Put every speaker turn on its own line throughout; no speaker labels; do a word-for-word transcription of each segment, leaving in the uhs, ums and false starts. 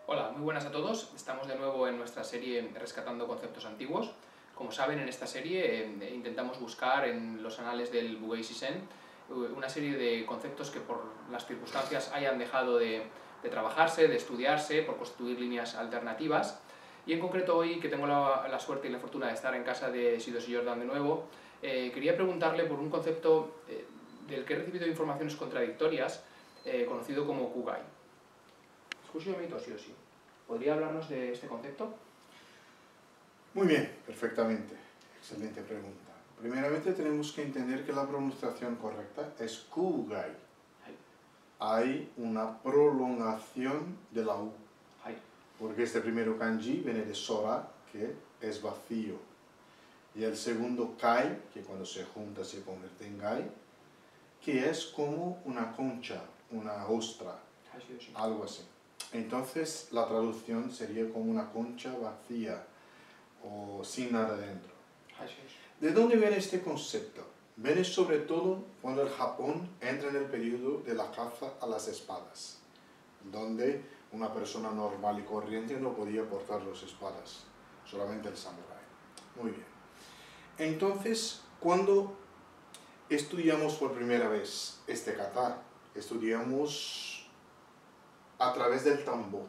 Hola, muy buenas a todos. Estamos de nuevo en nuestra serie Rescatando Conceptos Antiguos. Como saben, en esta serie eh, intentamos buscar en los anales del Buguay Sisen una serie de conceptos que por las circunstancias hayan dejado de, de trabajarse, de estudiarse, por constituir líneas alternativas. Y en concreto hoy, que tengo la, la suerte y la fortuna de estar en casa de Sidos y Jordan de nuevo, eh, quería preguntarle por un concepto eh, del que he recibido informaciones contradictorias, eh, conocido como Kugai. Escúchame, Toshioshi. ¿Podría hablarnos de este concepto?
Muy bien, perfectamente. Excelente pregunta. Primeramente tenemos que entender que la pronunciación correcta es Kugai. Hay una prolongación de la U. Porque este primero kanji viene de Sora, que es vacío. Y el segundo Kai, que cuando se junta se convierte en Gai, que es como una concha, una ostra, algo así. Entonces la traducción sería como una concha vacía o sin nada dentro. ¿De dónde viene este concepto? Viene sobre todo cuando el Japón entra en el periodo de la caza a las espadas, donde una persona normal y corriente no podía portar las espadas, solamente el samurái. Muy bien. Entonces, cuando estudiamos por primera vez este kata, estudiamos a través del tambo.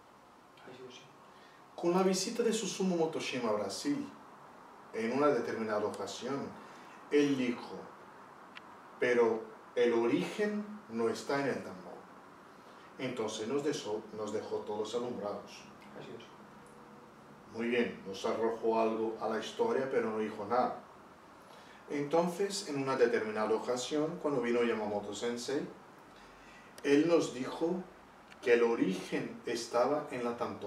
Con la visita de Susumu Motoshima a Brasil, en una determinada ocasión, él dijo, pero el origen no está en el tambo. Entonces nos dejó, nos dejó todos alumbrados. Muy bien, nos arrojó algo a la historia, pero no dijo nada. Entonces, en una determinada ocasión, cuando vino Yamamoto Sensei, él nos dijo que el origen estaba en la tanto.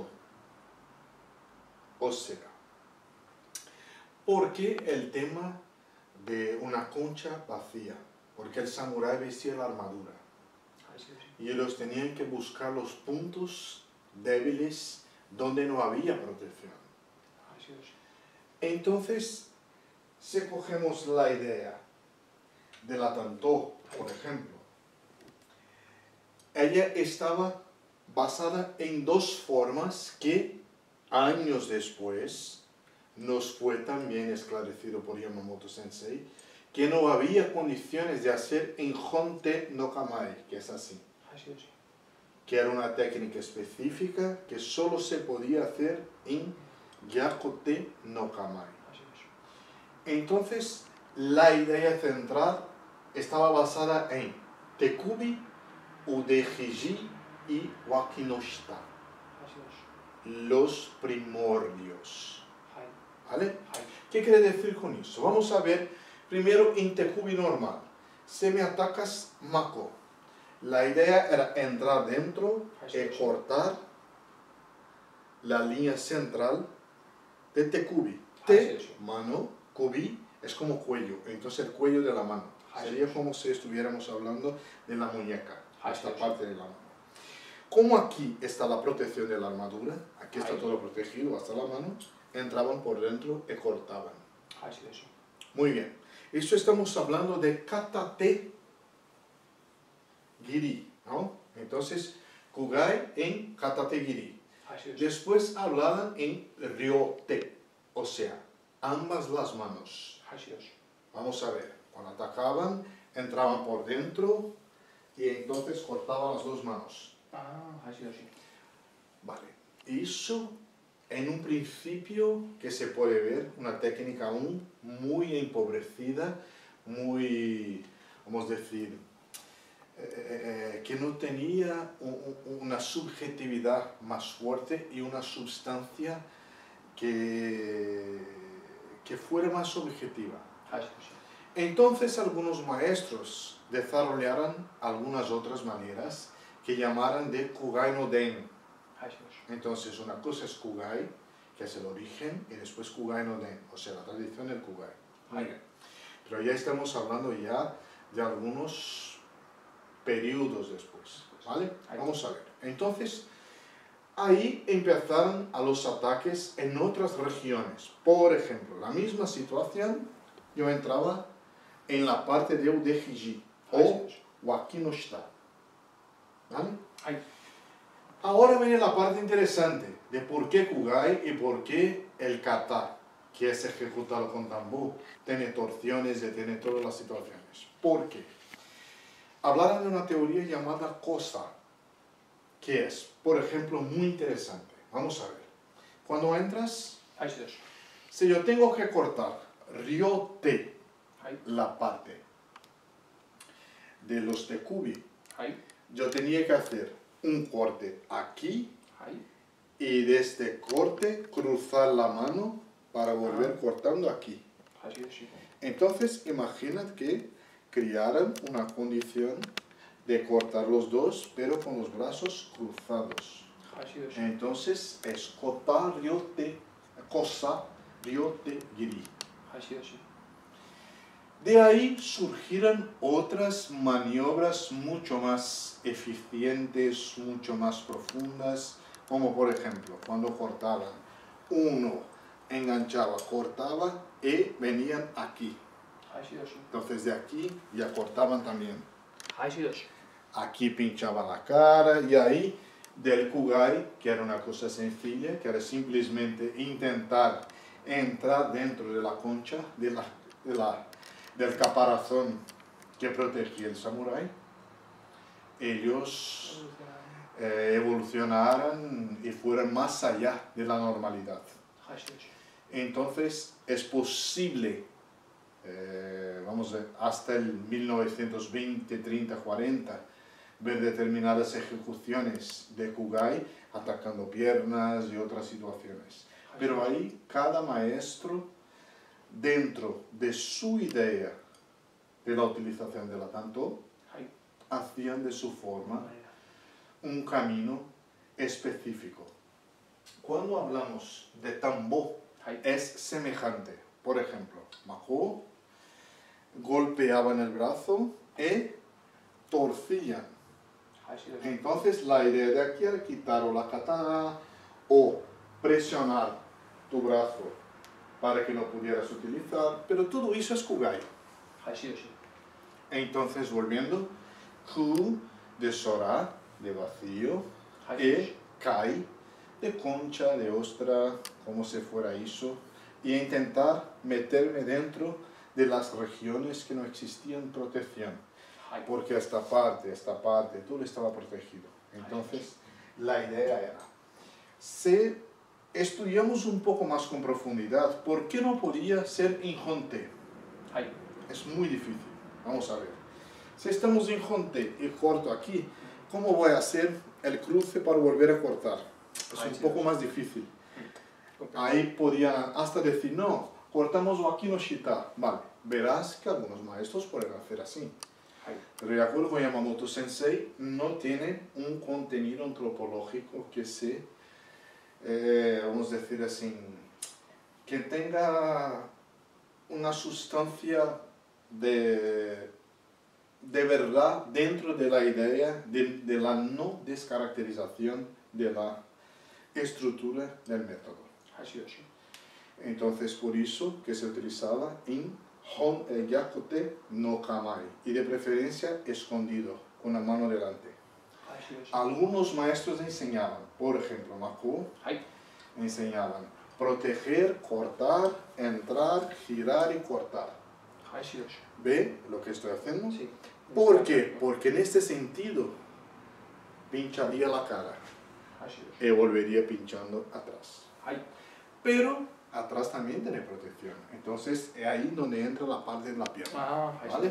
O sea, ¿por qué el tema de una concha vacía? Porque el samurái vestía la armadura. Y ellos tenían que buscar los puntos débiles donde no había protección. Entonces, si cogemos la idea de la tanto, por ejemplo, ella estaba basada en dos formas que años después nos fue también esclarecido por Yamamoto Sensei, que no había condiciones de hacer en Honte no Kamae, que es así, que era una técnica específica que solo se podía hacer en Gyakote no Kamae. Entonces, la idea central estaba basada en Tekubi, Udehiji y Wakinoshita, los primordios. ¿Vale? ¿Qué quiere decir con eso? Vamos a ver primero en Tekubi normal. Si me atacas, Mako. La idea era entrar dentro y cortar la línea central de Tekubi. Te, mano, Kubi es como cuello, entonces el cuello de la mano. Sería como si estuviéramos hablando de la muñeca, esta parte de la mano. Como aquí está la protección de la armadura, aquí está todo protegido hasta la mano, entraban por dentro y cortaban. Muy bien. Esto estamos hablando de katate giri, ¿no? Entonces, kugai en katate giri. Después hablaban en ryote, o sea, ambas las manos. Vamos a ver, cuando atacaban, entraban por dentro y entonces cortaban las dos manos. Vale, eso en un principio que se puede ver, una técnica aún muy empobrecida, muy, vamos a decir, eh, eh, que no tenía un, una subjetividad más fuerte y una sustancia que, que fuera más objetiva. Entonces algunos maestros desarrollaron algunas otras maneras que llamaran de Kugai no Den. Entonces una cosa es Kugai, que es el origen, y después Kugai no Den, o sea, la tradición del Kugai. Muy bien. Pero ya estamos hablando ya de algunos periodos después, ¿vale? Vamos a ver. Entonces, ahí empezaron a los ataques en otras regiones. Por ejemplo, la misma situación, yo entraba en la parte de Udehiji, o Wakinoshita. ¿Vale? Ahora viene la parte interesante de por qué Kugai y por qué el kata, que es ejecutado con tambú, tiene torsiones y tiene todas las situaciones. ¿Por qué? Hablaron de una teoría llamada kosa, que es, por ejemplo, muy interesante. Vamos a ver. Cuando entras, si yo tengo que cortar ryote, la parte de los tekubi, yo tenía que hacer un corte aquí y de este corte cruzar la mano para volver ah. cortando aquí. Entonces, imaginad que crearan una condición de cortar los dos, pero con los brazos cruzados. Entonces, es kota ryote, kosa ryote giri. De ahí surgieron otras maniobras mucho más eficientes, mucho más profundas, como por ejemplo, cuando cortaban, uno enganchaba, cortaba y venían aquí. Entonces de aquí ya cortaban también. Aquí pinchaban la cara y ahí del Kugai, que era una cosa sencilla, que era simplemente intentar entrar dentro de la concha, de la, de la del caparazón que protegía el samurái, ellos eh, evolucionaran y fueran más allá de la normalidad. Entonces es posible, eh, vamos a ver, hasta el mil novecientos veinte, treinta, cuarenta, ver determinadas ejecuciones de Kugai atacando piernas y otras situaciones. Pero ahí cada maestro, dentro de su idea de la utilización de la tanto, hacían de su forma un camino específico. Cuando hablamos de tambo, es semejante. Por ejemplo, Mako golpeaban el brazo y torcían. Entonces la idea de aquí era quitar o la katana o presionar tu brazo para que no pudieras utilizar, pero todo eso es Kugai. Entonces, volviendo, Ku de Sora, de vacío, y Kai, de concha, de ostra, como si fuera eso, y intentar meterme dentro de las regiones que no existían protección, porque esta parte, esta parte, todo estaba protegido. Entonces, la idea era, se estudiamos un poco más con profundidad, ¿por qué no podía ser Injonte? Es muy difícil. Vamos a ver. Si estamos en Injonte y corto aquí, ¿cómo voy a hacer el cruce para volver a cortar? Es un poco más difícil. Ahí podían hasta decir, no, cortamos aquí no shita. Vale, verás que algunos maestros pueden hacer así. Pero de acuerdo con Yamamoto Sensei, no tiene un contenido antropológico que se Eh, vamos a decir así, que tenga una sustancia de, de verdad dentro de la idea de, de la no descaracterización de la estructura del método. Entonces, por eso que se utilizaba en Hon eh, Yakote no Kamai, y de preferencia escondido, con la mano delante. Algunos maestros enseñaban, por ejemplo, Mako, enseñaban proteger, cortar, entrar, girar y cortar. ¿Ve lo que estoy haciendo? Sí. ¿Por qué? Porque en este sentido pincharía la cara y volvería pinchando atrás. Pero atrás también tiene protección. Entonces es ahí donde entra la parte de la pierna. ¿Vale?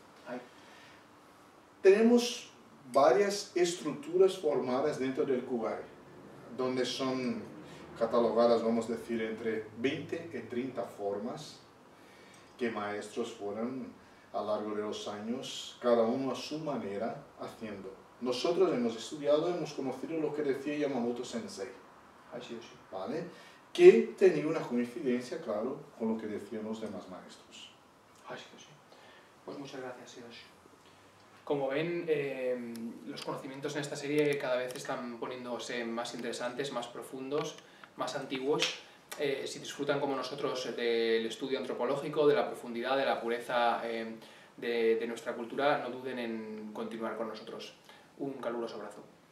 Tenemos varias estructuras formadas dentro del Kugai, donde son catalogadas, vamos a decir, entre veinte y treinta formas que maestros fueron a lo largo de los años, cada uno a su manera, haciendo. Nosotros hemos estudiado, hemos conocido lo que decía Yamamoto Sensei, ¿vale? Que tenía una coincidencia, claro, con lo que decían los demás maestros.
Pues muchas gracias, Hiroshi. Como ven, eh, los conocimientos en esta serie cada vez están poniéndose más interesantes, más profundos, más antiguos. Eh, si disfrutan como nosotros del estudio antropológico, de la profundidad, de la pureza eh, de, de nuestra cultura, no duden en continuar con nosotros. Un caluroso abrazo.